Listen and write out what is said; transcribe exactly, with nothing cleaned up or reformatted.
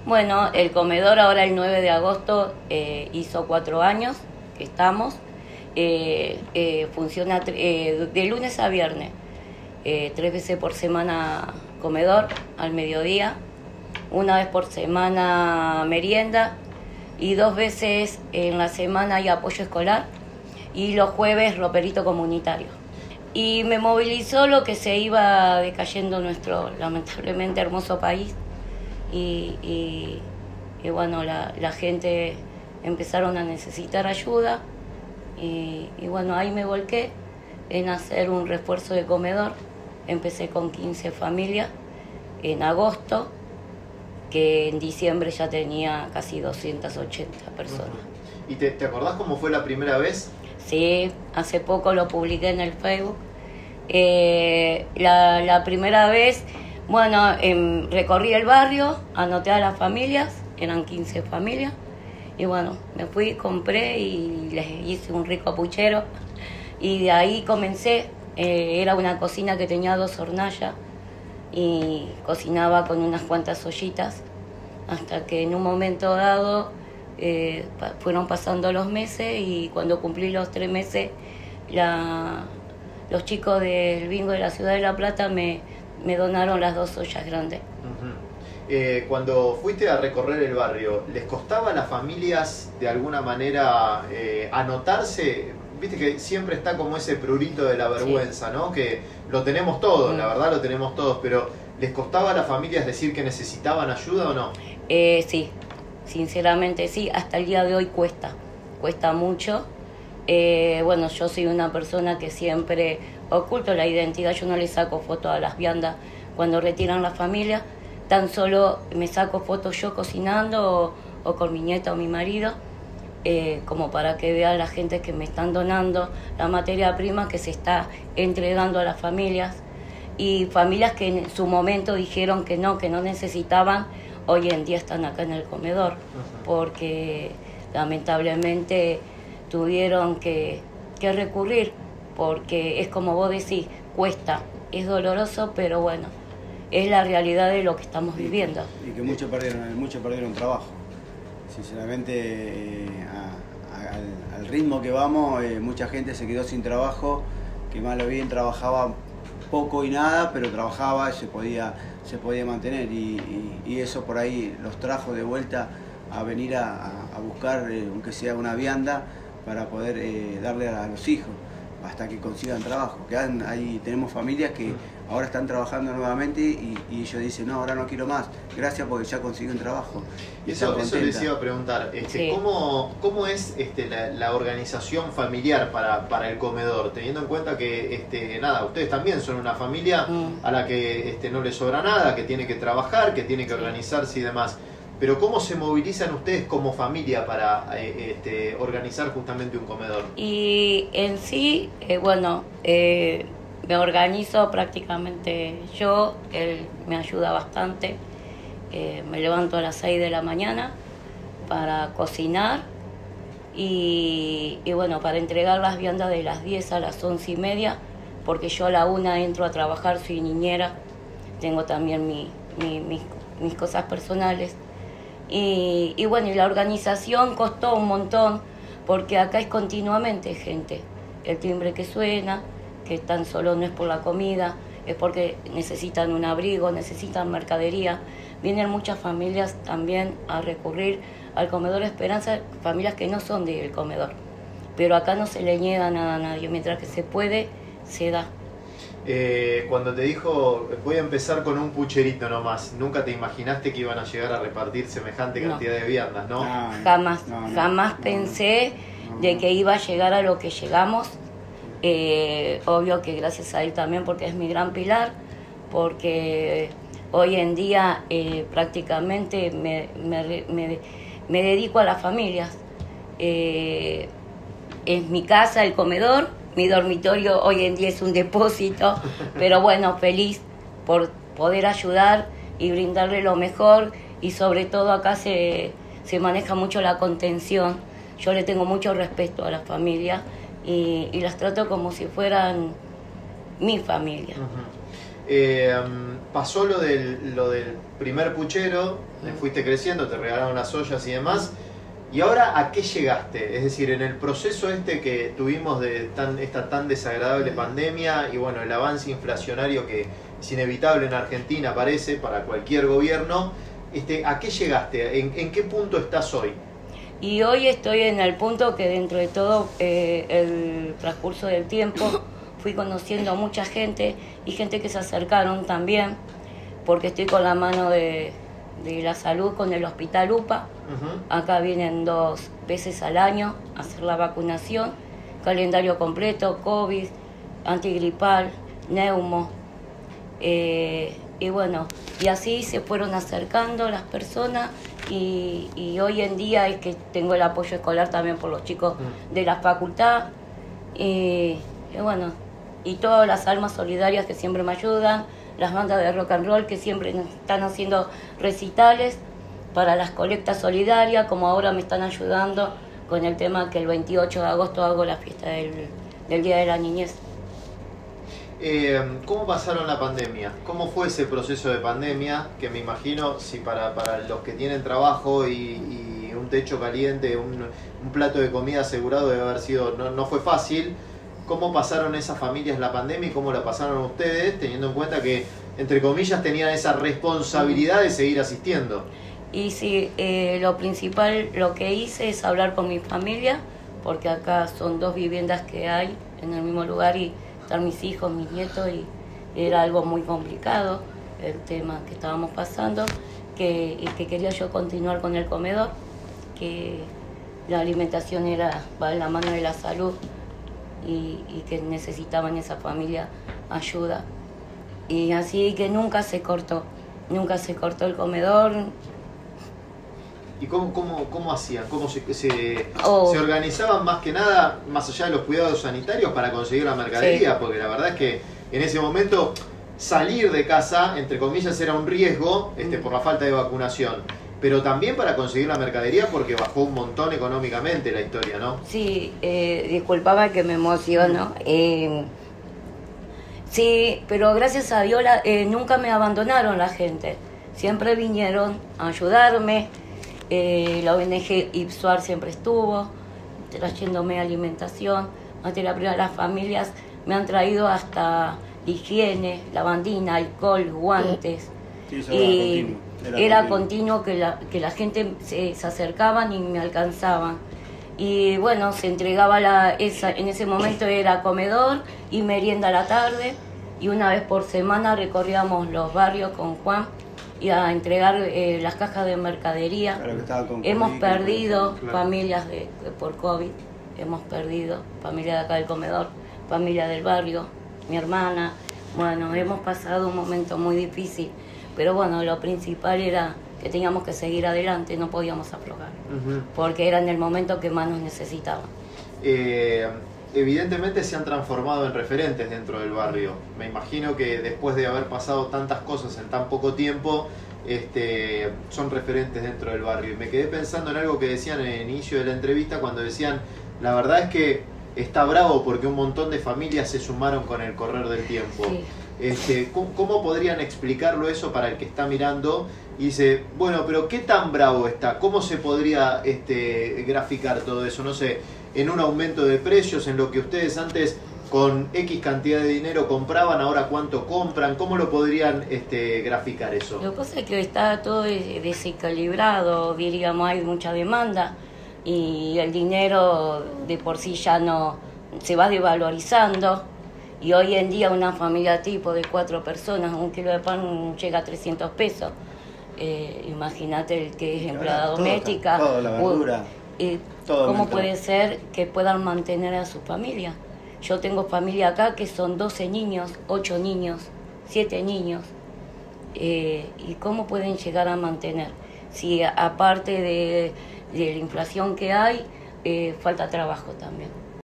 Bueno, el comedor ahora el nueve de agosto eh, hizo cuatro años que estamos. Eh, eh, funciona eh, de lunes a viernes, eh, tres veces por semana comedor al mediodía, una vez por semana merienda y dos veces en la semana hay apoyo escolar y los jueves roperito comunitario. Y me movilizó lo que se iba decayendo nuestro lamentablemente hermoso país y, y, y bueno, la, la gente empezaron a necesitar ayuda. Y, y bueno, ahí me volqué en hacer un refuerzo de comedor. Empecé con quince familias en agosto, que en diciembre ya tenía casi doscientas ochenta personas. Uh-huh. ¿Y te, te acordás cómo fue la primera vez? Sí, hace poco lo publiqué en el Facebook. Eh, la, la primera vez, bueno, eh, recorrí el barrio, anoté a las familias, eran quince familias. Y bueno, me fui, compré y les hice un rico puchero. Y de ahí comencé. Eh, era una cocina que tenía dos hornallas y cocinaba con unas cuantas ollitas. Hasta que en un momento dado eh, pa- fueron pasando los meses y cuando cumplí los tres meses, la, los chicos del bingo de la Ciudad de La Plata me, me donaron las dos ollas grandes. Uh-huh. Eh, cuando fuiste a recorrer el barrio, ¿les costaba a las familias de alguna manera eh, anotarse? Viste que siempre está como ese prurito de la vergüenza, sí, ¿no? Que lo tenemos todos, mm. la verdad lo tenemos todos, pero ¿les costaba a las familias decir que necesitaban ayuda o no? Eh, sí, sinceramente sí, hasta el día de hoy cuesta, cuesta mucho. Eh, bueno, yo soy una persona que siempre oculto la identidad, yo no le saco fotos a las viandas cuando retiran la familia. Tan solo me saco fotos yo cocinando o, o con mi nieta o mi marido, eh, como para que vea la gente que me están donando la materia prima que se está entregando a las familias. Y familias que en su momento dijeron que no, que no necesitaban, hoy en día están acá en el comedor, porque lamentablemente tuvieron que, que recurrir, porque es como vos decís, cuesta, es doloroso, pero bueno, es la realidad de lo que estamos viviendo. Y que muchos perdieron, muchos perdieron trabajo. Sinceramente, eh, a, a, al, al ritmo que vamos, eh, mucha gente se quedó sin trabajo, que mal o bien trabajaba poco y nada, pero trabajaba y se podía, se podía mantener. Y, y, y eso por ahí los trajo de vuelta a venir a, a buscar, eh, aunque sea una vianda, para poder eh, darle a los hijos hasta que consigan trabajo. Que han, ahí tenemos familias que ahora están trabajando nuevamente y, y ellos dicen, no, ahora no quiero más, gracias porque ya conseguí un trabajo. Y eso, eso les iba a preguntar, este, sí. ¿cómo, ¿cómo es este, la, la organización familiar para, para el comedor? Teniendo en cuenta que, este, nada, ustedes también son una familia mm. a la que este, no les sobra nada, que tiene que trabajar, que tiene que organizarse y demás. Pero ¿cómo se movilizan ustedes como familia para eh, este, organizar justamente un comedor? Y en sí, eh, bueno, eh, me organizo prácticamente yo, él me ayuda bastante. Eh, me levanto a las seis de la mañana para cocinar y, y bueno, para entregar las viandas de las diez a las once y media, porque yo a la una entro a trabajar, soy niñera, tengo también mi, mi, mis, mis cosas personales. Y, y bueno, y la organización costó un montón, porque acá es continuamente gente. El timbre que suena, que tan solo no es por la comida, es porque necesitan un abrigo, necesitan mercadería. Vienen muchas familias también a recurrir al comedor Esperanza, familias que no son del comedor. Pero acá no se le niega nada a nadie, mientras que se puede, se da. Eh, cuando te dijo, voy a empezar con un pucherito nomás, ¿nunca te imaginaste que iban a llegar a repartir semejante cantidad no. de viandas, no? no jamás, no, no, jamás no, pensé no, no. de que iba a llegar a lo que llegamos. Eh, obvio que gracias a él también, porque es mi gran pilar, porque hoy en día eh, prácticamente me, me, me, me dedico a las familias. Eh, es mi casa, el comedor. Mi dormitorio hoy en día es un depósito, pero bueno, feliz por poder ayudar y brindarle lo mejor. Y sobre todo acá se, se maneja mucho la contención. Yo le tengo mucho respeto a las familias y, y las trato como si fueran mi familia. Uh-huh. eh, pasó lo del, lo del primer puchero mm. fuiste creciendo, te regalaron las ollas y demás. ¿Y ahora a qué llegaste? Es decir, en el proceso este que tuvimos de tan, esta tan desagradable pandemia y bueno, el avance inflacionario que es inevitable en Argentina, parece, para cualquier gobierno, este, ¿a qué llegaste? ¿En, en qué punto estás hoy? Y hoy estoy en el punto que dentro de todo eh, el transcurso del tiempo fui conociendo a mucha gente y gente que se acercaron también, porque estoy con la mano de, de la salud con el Hospital UPA. Uh-huh. Acá vienen dos veces al año a hacer la vacunación, calendario completo, COVID, antigripal, neumo. Eh, y bueno, y así se fueron acercando las personas y, y hoy en día es que tengo el apoyo escolar también por los chicos uh-huh. de la facultad. Y, y bueno, y todas las almas solidarias que siempre me ayudan, las bandas de rock and roll que siempre están haciendo recitales para las colectas solidarias, como ahora me están ayudando con el tema que el veintiocho de agosto hago la fiesta del, del Día de la Niñez. Eh, ¿Cómo pasaron la pandemia? ¿Cómo fue ese proceso de pandemia? Que me imagino, si para, para los que tienen trabajo y, y un techo caliente, un, un plato de comida asegurado debe haber sido, no, no fue fácil. ¿Cómo pasaron esas familias la pandemia y cómo la pasaron ustedes, teniendo en cuenta que, entre comillas, tenían esa responsabilidad de seguir asistiendo? Y sí, eh, lo principal, lo que hice es hablar con mi familia, porque acá son dos viviendas que hay en el mismo lugar y están mis hijos, mis nietos, y era algo muy complicado el tema que estábamos pasando, que, y que quería yo continuar con el comedor, que la alimentación era va en la mano de la salud y, y que necesitaban esa familia ayuda. Y así que nunca se cortó, nunca se cortó el comedor. ¿Y cómo, cómo, cómo hacían? ¿Cómo se, se, oh. se organizaban más que nada, más allá de los cuidados sanitarios, para conseguir la mercadería? Sí. Porque la verdad es que en ese momento salir de casa, entre comillas, era un riesgo este, mm. por la falta de vacunación. Pero también para conseguir la mercadería porque bajó un montón económicamente la historia, ¿no? Sí, eh, disculpaba que me emociono. Eh, sí, pero gracias a Dios la, eh, nunca me abandonaron la gente. Siempre vinieron a ayudarme. Eh, la O N G IPSUAR siempre estuvo trayéndome alimentación. Ante la primera, las familias me han traído hasta higiene, lavandina, alcohol, guantes. Sí, eso y era continuo, era, era continuo que la, que la gente se, se acercaban y me alcanzaban. Y bueno, se entregaba la, esa, en ese momento era comedor y merienda a la tarde. Y una vez por semana recorríamos los barrios con Juan y a entregar eh, las cajas de mercadería. Claro, hemos COVID, perdido claro. familias de, de, por COVID, hemos perdido familia de acá del comedor, familia del barrio, mi hermana. Bueno, hemos pasado un momento muy difícil, pero bueno, lo principal era que teníamos que seguir adelante, no podíamos aflojar, uh-huh. porque era en el momento que más nos necesitaban. Eh... Evidentemente se han transformado en referentes dentro del barrio. Me imagino que después de haber pasado tantas cosas en tan poco tiempo, este, son referentes dentro del barrio. Y me quedé pensando en algo que decían en el inicio de la entrevista, cuando decían, la verdad es que está bravo porque un montón de familias se sumaron con el correr del tiempo. Sí. Este, ¿cómo, ¿Cómo podrían explicarlo eso para el que está mirando? Y dice, bueno, pero ¿qué tan bravo está? ¿Cómo se podría este, graficar todo eso? No sé, en un aumento de precios, en lo que ustedes antes con X cantidad de dinero compraban, ahora cuánto compran, ¿cómo lo podrían este, graficar eso? Lo que pasa es que está todo desequilibrado, diríamos, hay mucha demanda y el dinero de por sí ya no se va devalorizando. Y hoy en día una familia tipo de cuatro personas, un kilo de pan llega a trescientos pesos. Eh, Imagínate el que es empleada doméstica. Toda la verdura. Eh, ¿Cómo puede ser que puedan mantener a su familia? Yo tengo familia acá que son doce niños, ocho niños, siete niños. Eh, ¿Y cómo pueden llegar a mantener? Si aparte de, de la inflación que hay, eh, falta trabajo también.